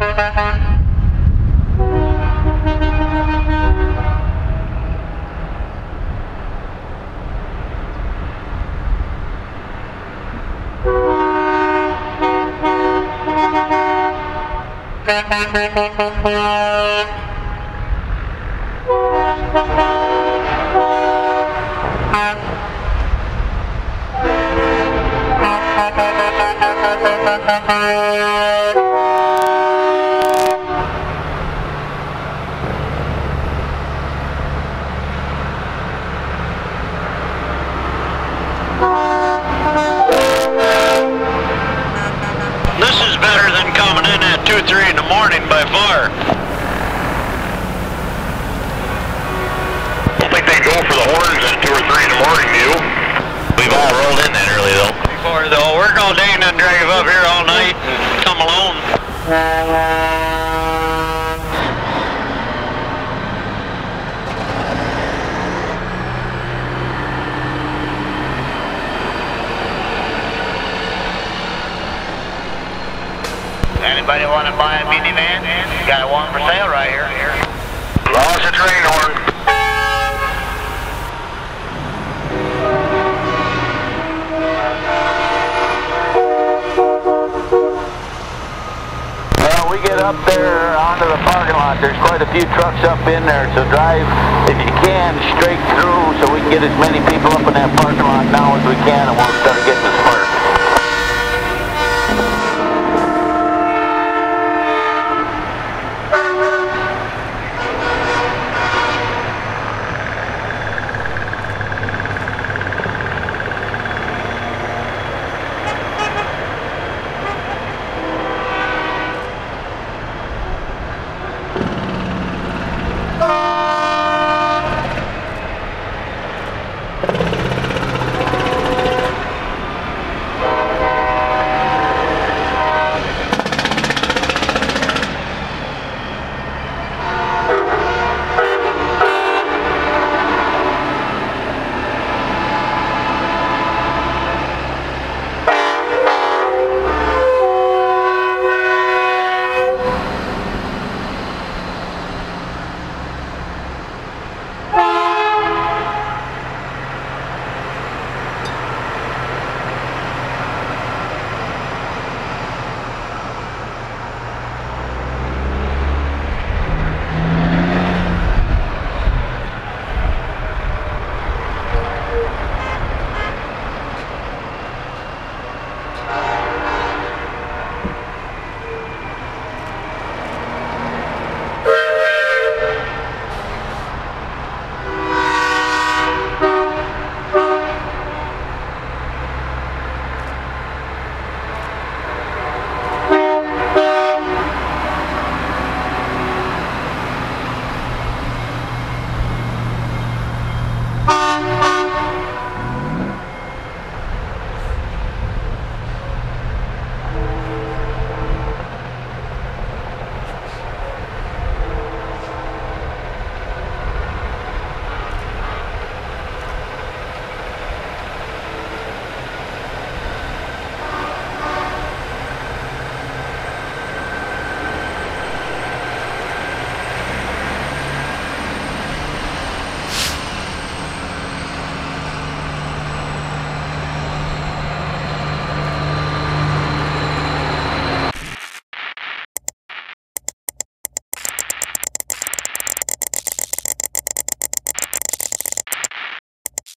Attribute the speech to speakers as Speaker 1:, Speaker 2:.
Speaker 1: This is better than coming in at 2, 3 in the morning by far.
Speaker 2: I don't think they go for the horns at 2 or 3 in the morning, do you? We've all rolled in that early though.
Speaker 1: Before though, we're gonna day and then drive up here all night and come alone.
Speaker 3: Anybody want to buy a minivan? Got one for sale right here.
Speaker 2: Launch the train horn.
Speaker 3: Well, we get up there onto the parking lot. There's quite a few trucks up in there, so drive, if you can, straight through so we can get as many people up in that parking lot now as we can, and we'll start getting the